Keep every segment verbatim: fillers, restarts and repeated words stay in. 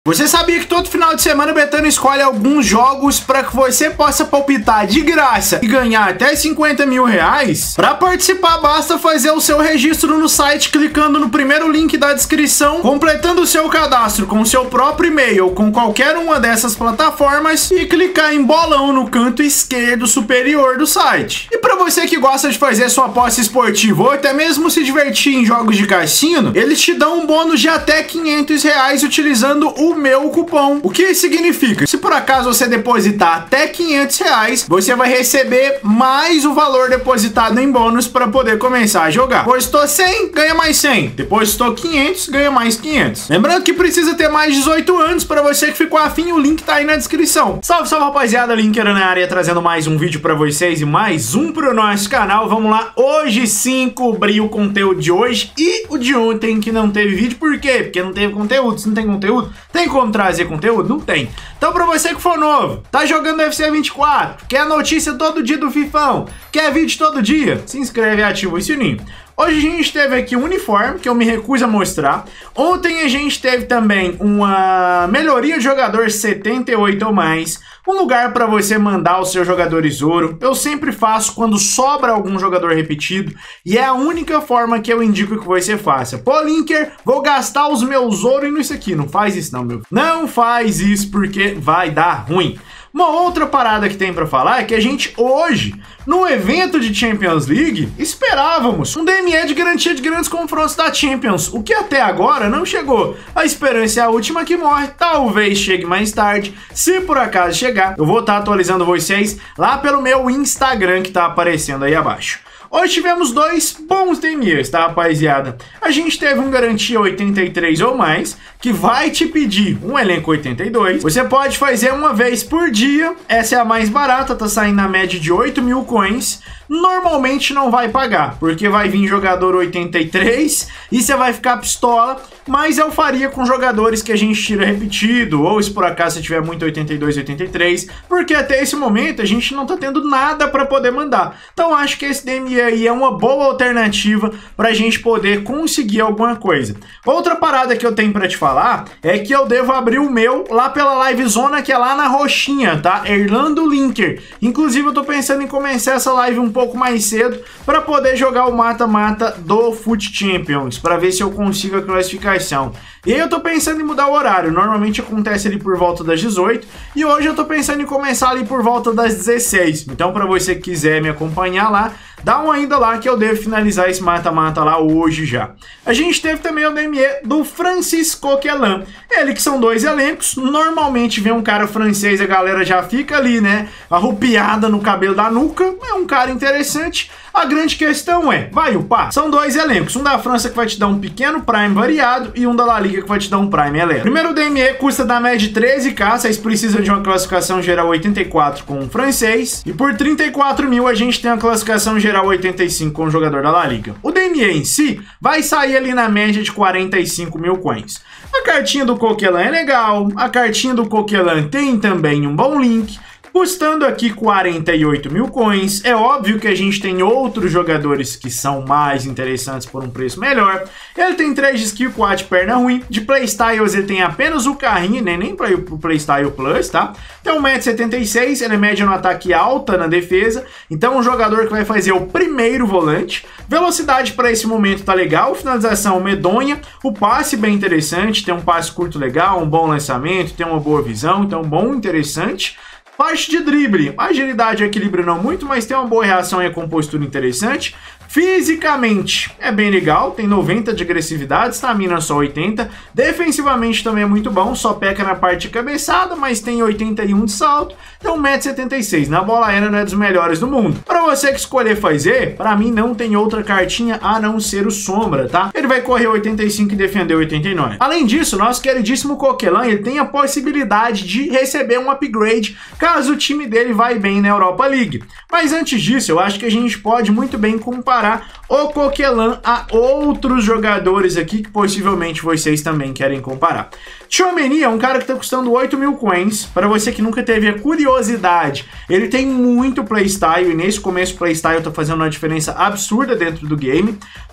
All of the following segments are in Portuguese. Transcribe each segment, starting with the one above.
Você sabia que todo final de semana o Betano escolhe alguns jogos para que você possa palpitar de graça e ganhar até cinquenta mil reais? Para participar, basta fazer o seu registro no site clicando no primeiro link da descrição, completando o seu cadastro com o seu próprio e-mail ou com qualquer uma dessas plataformas e clicar em bolão no canto esquerdo superior do site. E para você que gosta de fazer sua aposta esportiva ou até mesmo se divertir em jogos de cassino, eles te dão um bônus de até quinhentos reais utilizando o o meu cupom. O que significa? Se por acaso você depositar até quinhentos reais, você vai receber mais o valor depositado em bônus para poder começar a jogar. Depositou cem, ganha mais cem. Depositou quinhentos, ganha mais quinhentos. Lembrando que precisa ter mais de dezoito anos para você que ficou afim, o link tá aí na descrição. Salve, salve rapaziada, Linker na área, trazendo mais um vídeo para vocês e mais um pro nosso canal. Vamos lá, hoje sim cobri o conteúdo de hoje e o de ontem que não teve vídeo. Por quê? Porque não teve conteúdo. Se não tem conteúdo, tem como trazer conteúdo? Não tem. Então pra você que for novo, tá jogando U F C vinte e quatro, quer notícia todo dia do Fifão, quer vídeo todo dia, se inscreve e ativa o sininho. Hoje a gente teve aqui um uniforme que eu me recuso a mostrar. Ontem a gente teve também uma melhoria de jogador setenta e oito ou mais, um lugar para você mandar os seus jogadores ouro. Eu sempre faço quando sobra algum jogador repetido e é a única forma que eu indico que você faça. Pô, Linker, vou gastar os meus ouro nisso aqui. Não faz isso não, meu. Não faz isso porque vai dar ruim. Uma outra parada que tem pra falar é que a gente hoje, no evento de Champions League, esperávamos um D M E de garantia de grandes confrontos da Champions, o que até agora não chegou. A esperança é a última que morre, talvez chegue mais tarde. Se por acaso chegar, eu vou estar atualizando vocês lá pelo meu Instagram que tá aparecendo aí abaixo. Hoje tivemos dois bons D M Es, tá, rapaziada? A gente teve um garantia oitenta e três ou mais, que vai te pedir um elenco oitenta e dois. Você pode fazer uma vez por dia, essa é a mais barata, tá saindo na média de oito mil coins. Normalmente não vai pagar, porque vai vir jogador oitenta e três e você vai ficar pistola, mas eu faria com jogadores que a gente tira repetido, ou se por acaso você tiver muito oitenta e dois, oitenta e três, porque até esse momento a gente não tá tendo nada para poder mandar. Então acho que esse D M E aí é uma boa alternativa pra gente poder conseguir alguma coisa. Outra parada que eu tenho para te falar é que eu devo abrir o meu lá pela livezona que é lá na roxinha, tá? Erlando Linker. Inclusive eu tô pensando em começar essa live um pouco pouco mais cedo para poder jogar o mata-mata do Foot Champions, para ver se eu consigo a classificação. E aí eu tô pensando em mudar o horário, normalmente acontece ali por volta das dezoito, e hoje eu tô pensando em começar ali por volta das dezesseis. Então para você que quiser me acompanhar lá, dá uma ida lá que eu devo finalizar esse mata-mata lá hoje já. A gente teve também o D M E do Francis Coquelin. Ele que são dois elencos, normalmente vem um cara francês, a galera já fica ali, né, arrupiada no cabelo da nuca, é um cara interessante. A grande questão é, vai upar? São dois elencos, um da França que vai te dar um pequeno Prime variado e um da La Liga que vai te dar um Prime elero. Primeiro D M E custa da média de treze k, vocês precisam de uma classificação geral oitenta e quatro com um francês, e por trinta e quatro mil a gente tem uma classificação geral oitenta e cinco com o jogador da La Liga. O D M E em si vai sair ali na média de quarenta e cinco mil coins. A cartinha do Coquelin é legal, a cartinha do Coquelin tem também um bom link, custando aqui quarenta e oito mil coins. É óbvio que a gente tem outros jogadores que são mais interessantes por um preço melhor. Ele tem três de skill, quatro de perna ruim. De playstyles ele tem apenas o carrinho, né? Nem para o playstyle plus, tá? Tem um metro e setenta e seis, ele é média no ataque alta na defesa. Então um jogador que vai fazer o primeiro volante. Velocidade para esse momento tá legal, finalização medonha. O passe bem interessante, tem um passe curto legal, um bom lançamento, tem uma boa visão, então bom, interessante. Parte de drible, agilidade e equilíbrio não muito, mas tem uma boa reação e a compostura interessante. Fisicamente é bem legal, tem noventa de agressividade, estamina só oitenta. Defensivamente também é muito bom, só peca na parte de cabeçada, mas tem oitenta e um de salto. Tem um metro e setenta e seis, na bola aérea não é dos melhores do mundo. Para você que escolher fazer, para mim não tem outra cartinha a não ser o Sombra, tá? Ele vai correr oitenta e cinco e defender oitenta e nove. Além disso, nosso queridíssimo Coquelin, ele tem a possibilidade de receber um upgrade caso o time dele vai bem na Europa League. Mas antes disso, eu acho que a gente pode muito bem comparar o Coquelin a outros jogadores aqui que possivelmente vocês também querem comparar. Tchouaméni é um cara que está custando oito mil coins. Para você que nunca teve a curiosidade, ele tem muito playstyle e nesse começo playstyle está fazendo uma diferença absurda dentro do game.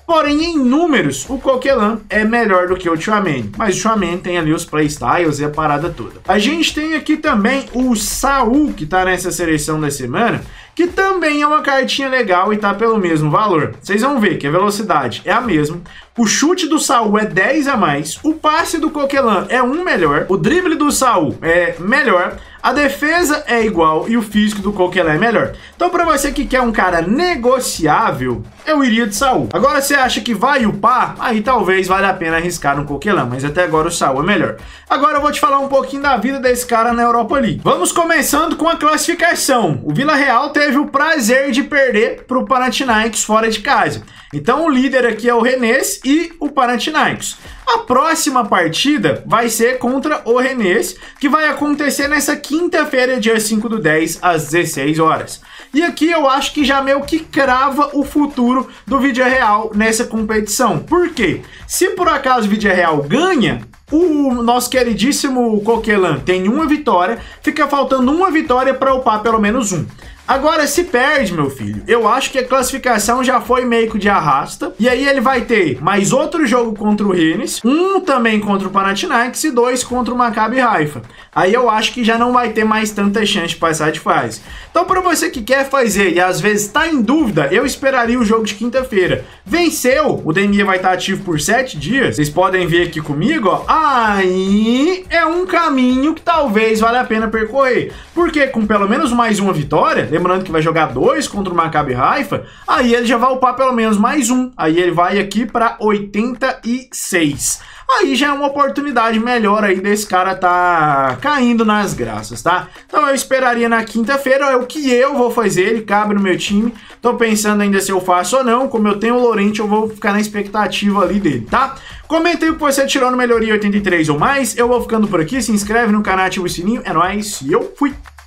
Porém, em números, o Coquelin é melhor do que o Tchouaméni. Mas o Tchouaméni tem ali os playstyles e a parada toda. A gente tem aqui também o Saul, que tá nessa seleção da semana, que também é uma cartinha legal e tá pelo mesmo valor. Vocês vão ver que a velocidade é a mesma, o chute do Saul é dez a mais, o passe do Coquelin é um melhor, o drible do Saul é melhor, a defesa é igual e o físico do Coquelin é melhor. Então, para você que quer um cara negociável, eu iria de Saul. Agora, você acha que vai upar? Aí talvez valha a pena arriscar no Coquelin, mas até agora o Saul é melhor. Agora eu vou te falar um pouquinho da vida desse cara na Europa League. Vamos começando com a classificação. O Villarreal teve o prazer de perder para o Panathinaikos fora de casa. Então o líder aqui é o Rennes e o Panathinaikos. A próxima partida vai ser contra o Rennes, que vai acontecer nessa quinta-feira, dia cinco do dez, às dezesseis horas. E aqui eu acho que já meio que crava o futuro do Villarreal nessa competição. Por quê? Se por acaso o Villarreal ganha, o nosso queridíssimo Coquelin tem uma vitória, fica faltando uma vitória para upar pelo menos um. Agora, se perde, meu filho, eu acho que a classificação já foi meio que de arrasta. E aí ele vai ter mais outro jogo contra o Rennes, um também contra o Panathinaikos e dois contra o Maccabi Haifa. Aí eu acho que já não vai ter mais tanta chance de passar de fase. Então, para você que quer fazer e às vezes está em dúvida, eu esperaria o jogo de quinta-feira. Venceu, o D M E vai estar ativo por sete dias. Vocês podem ver aqui comigo, ó. Aí é um caminho que talvez valha a pena percorrer. Porque com pelo menos mais uma vitória, lembrando que vai jogar dois contra o Maccabi Haifa, aí ele já vai upar pelo menos mais um. Aí ele vai aqui para oitenta e seis. Aí já é uma oportunidade melhor aí desse cara tá caindo nas graças, tá? Então eu esperaria na quinta-feira, é o que eu vou fazer, ele cabe no meu time. Tô pensando ainda se eu faço ou não, como eu tenho o Llorente, eu vou ficar na expectativa ali dele, tá? Comenta aí o que você tirou no Melhoria oitenta e três ou mais, eu vou ficando por aqui, se inscreve no canal, ativa o sininho, é nóis, e eu fui!